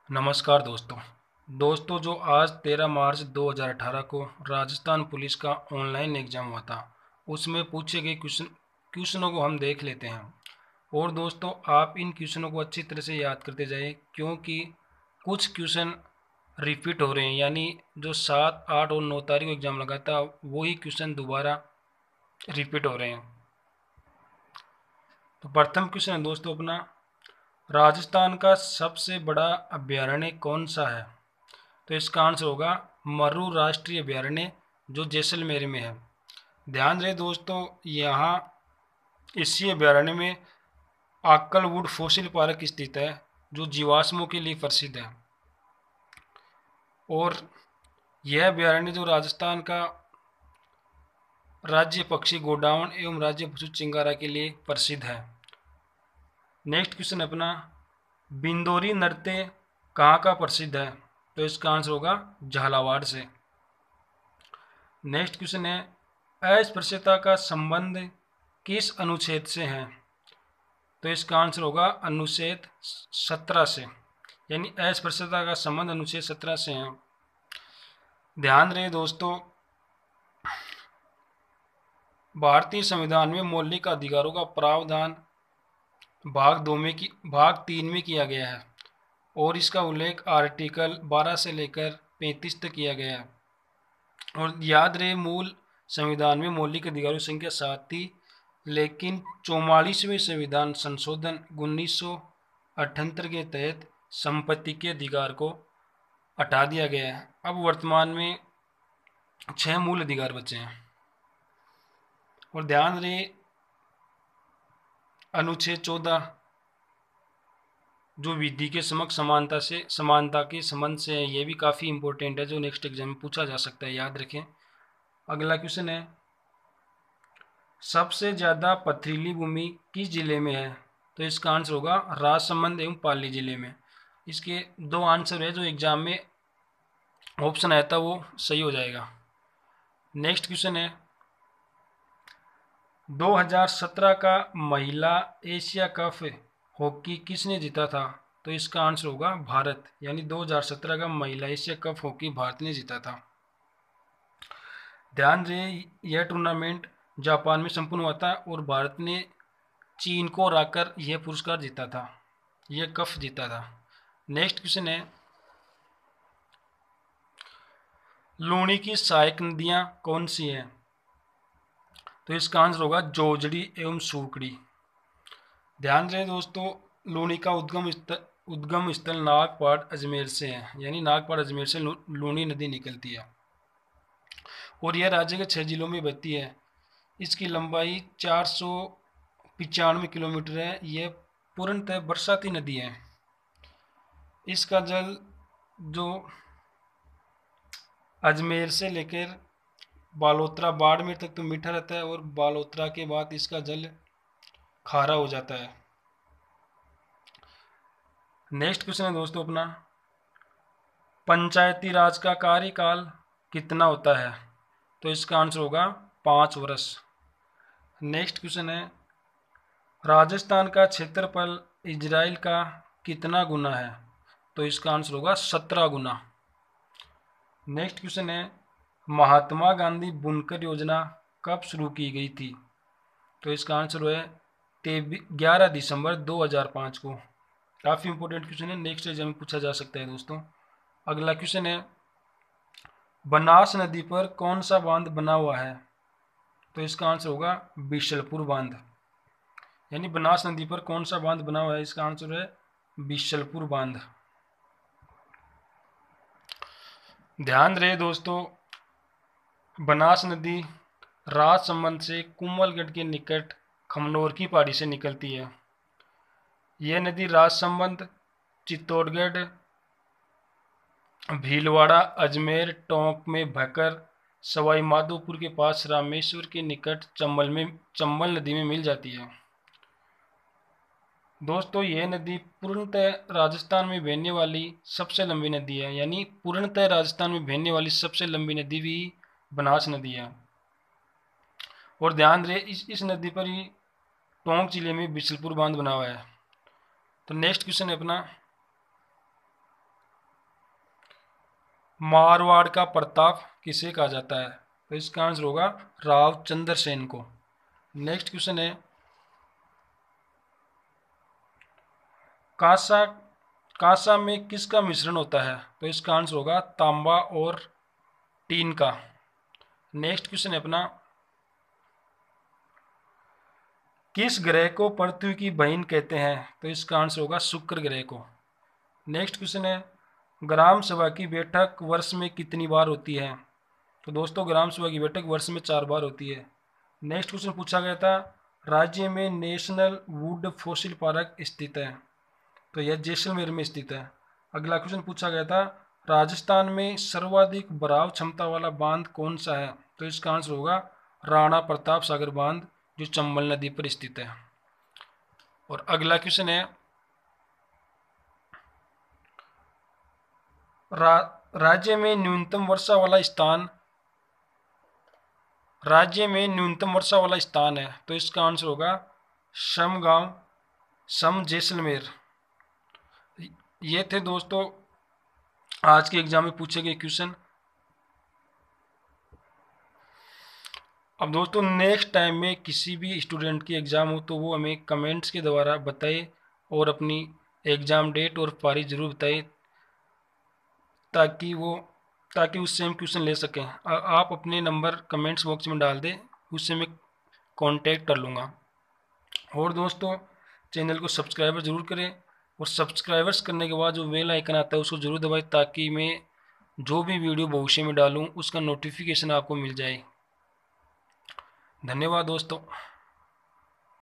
नमस्कार दोस्तों जो आज 13 मार्च 2018 को राजस्थान पुलिस का ऑनलाइन एग्ज़ाम हुआ था, उसमें पूछे गए क्वेश्चनों को हम देख लेते हैं। और दोस्तों, आप इन क्वेश्चनों को अच्छी तरह से याद करते जाएं, क्योंकि कुछ क्वेश्चन रिपीट हो रहे हैं। यानी जो 7, 8 और 9 तारीख को एग्ज़ाम लगा था, वही क्वेश्चन दोबारा रिपीट हो रहे हैं। तो प्रथम क्वेश्चन है दोस्तों अपना, राजस्थान का सबसे बड़ा अभ्यारण्य कौन सा है? तो इसका आंसर होगा मरु राष्ट्रीय अभ्यारण्य, जो जैसलमेर में है। ध्यान रहे दोस्तों, यहाँ इसी अभ्यारण्य में आक्कलवुड फॉसिल पार्क स्थित है, जो जीवाश्मों के लिए प्रसिद्ध है। और यह अभ्यारण्य जो राजस्थान का राज्य पक्षी गोडाउन एवं राज्य पशु चिंगारा के लिए प्रसिद्ध है। नेक्स्ट क्वेश्चन अपना, बिंदोरी नृत्य कहाँ का प्रसिद्ध है? तो इसका आंसर होगा झालावाड़ से। नेक्स्ट क्वेश्चन है, अस्पृश्यता का संबंध किस अनुच्छेद से है? तो इसका आंसर होगा अनुच्छेद 17 से। यानी अस्पृश्यता का संबंध अनुच्छेद 17 से है। ध्यान रहे दोस्तों, भारतीय संविधान में मौलिक अधिकारों का प्रावधान भाग 3 में किया गया है, और इसका उल्लेख आर्टिकल 12 से लेकर 35 तक किया गया है। और याद रहे, मूल संविधान में मौलिक अधिकारों की संख्या 7 थी, लेकिन 44वें संविधान संशोधन 1978 के तहत संपत्ति के अधिकार को हटा दिया गया है। अब वर्तमान में 6 मूल अधिकार बचे हैं। और ध्यान रहे, अनुच्छेद 14 जो विधि के समक्ष समानता के संबंध से है, ये भी काफ़ी इंपॉर्टेंट है, जो नेक्स्ट एग्जाम में पूछा जा सकता है, याद रखें। अगला क्वेश्चन है, सबसे ज़्यादा पथरीली भूमि किस जिले में है? तो इसका आंसर होगा राजसमंद एवं पाली जिले में। इसके 2 आंसर है, जो एग्जाम में ऑप्शन आया था वो सही हो जाएगा। नेक्स्ट क्वेश्चन है, 2017 का महिला एशिया कप हॉकी किसने जीता था? तो इसका आंसर होगा भारत। यानी 2017 का महिला एशिया कप हॉकी भारत ने जीता था। ध्यान रहे, यह टूर्नामेंट जापान में संपन्न हुआ था, और भारत ने चीन को हराकर यह पुरस्कार जीता था, यह कप जीता था। नेक्स्ट क्वेश्चन है, लूणी की सहायक नदियां कौन सी हैं? तो इसका आंसर होगा जोजड़ी एवं सूकड़ी। ध्यान रहे दोस्तों, लूणी का उद्गम स्थल नागपाड़ अजमेर से है। यानी नागपाड़ अजमेर से लूणी नदी निकलती है, और यह राज्य के 6 जिलों में बहती है। इसकी लंबाई 495 किलोमीटर है। यह पूर्णतः बरसाती नदी है। इसका जल जो अजमेर से लेकर बालोतरा बाड़मेर तक तो मीठा रहता है, और बालोतरा के बाद इसका जल खारा हो जाता है। नेक्स्ट क्वेश्चन है दोस्तों अपना, पंचायती राज का कार्यकाल कितना होता है? तो इसका आंसर होगा 5 वर्ष। नेक्स्ट क्वेश्चन है, राजस्थान का क्षेत्रफल इजराइल का कितना गुना है? तो इसका आंसर होगा 17 गुना। नेक्स्ट क्वेश्चन है, महात्मा गांधी बुनकर योजना कब शुरू की गई थी? तो इसका आंसर है 11 दिसंबर 2005 को। काफ़ी इंपॉर्टेंट क्वेश्चन है, नेक्स्ट एग्जाम में पूछा जा सकता है दोस्तों। अगला क्वेश्चन है, बनास नदी पर कौन सा बांध बना हुआ है? तो इसका आंसर होगा बिशलपुर बांध। यानी बनास नदी पर कौन सा बांध बना हुआ है? इसका आंसर है बिशलपुर बांध। ध्यान रहे दोस्तों, बनास नदी राजसमंद से कुंभलगढ़ के निकट खमनोर की पहाड़ी से निकलती है। यह नदी राजसमंद, चित्तौड़गढ़, भीलवाड़ा, अजमेर, टोंक में बहकर सवाई माधोपुर के पास रामेश्वर के निकट चंबल नदी में मिल जाती है। दोस्तों, यह नदी पूर्णतः राजस्थान में बहने वाली सबसे लंबी नदी है। यानी पूर्णतः राजस्थान में बहने वाली सबसे लंबी नदी भी बनास नदी है। और ध्यान रहे, इस नदी पर ही टोंक जिले में बिशलपुर बांध बना हुआ है। तो नेक्स्ट क्वेश्चन है अपना, मारवाड़ का प्रताप किसे कहा जाता है? तो इसका आंसर होगा राव चंद्रसेन को। नेक्स्ट क्वेश्चन है, कांसा कांसा में किसका मिश्रण होता है? तो इसका आंसर होगा तांबा और टीन का। नेक्स्ट क्वेश्चन है अपना, किस ग्रह को पृथ्वी की बहन कहते हैं? तो इसका आंसर होगा शुक्र ग्रह को। नेक्स्ट क्वेश्चन है, ग्राम सभा की बैठक वर्ष में कितनी बार होती है? तो दोस्तों ग्राम सभा की बैठक वर्ष में 4 बार होती है। नेक्स्ट क्वेश्चन पूछा गया था, राज्य में नेशनल वुड फॉसिल पार्क स्थित है? तो यह जैसलमेर में स्थित है। अगला क्वेश्चन पूछा गया था, राजस्थान में सर्वाधिक भराव क्षमता वाला बांध कौन सा है? तो इसका आंसर होगा राणा प्रताप सागर बांध, जो चंबल नदी पर स्थित है। और अगला क्वेश्चन है, राज्य में न्यूनतम वर्षा वाला स्थान है। तो इसका आंसर होगा समगांव, सम जैसलमेर। ये थे दोस्तों आज के एग्जाम में पूछे गए क्वेश्चन। अब दोस्तों नेक्स्ट टाइम में किसी भी स्टूडेंट की एग्ज़ाम हो तो वो हमें कमेंट्स के द्वारा बताए और अपनी एग्ज़ाम डेट और पारी जरूर बताए, ताकि उससे हम क्वेश्चन ले सकें। आप अपने नंबर कमेंट्स बॉक्स में डाल दें, उससे मैं कांटेक्ट कर लूँगा। और दोस्तों चैनल को सब्सक्राइबर ज़रूर करें, और सब्सक्राइबर्स करने के बाद जो बेल आइकन आता है उसको ज़रूर दबाएं, ताकि मैं जो भी वीडियो भविष्य में डालूँ उसका नोटिफिकेशन आपको मिल जाए। धन्यवाद दोस्तों।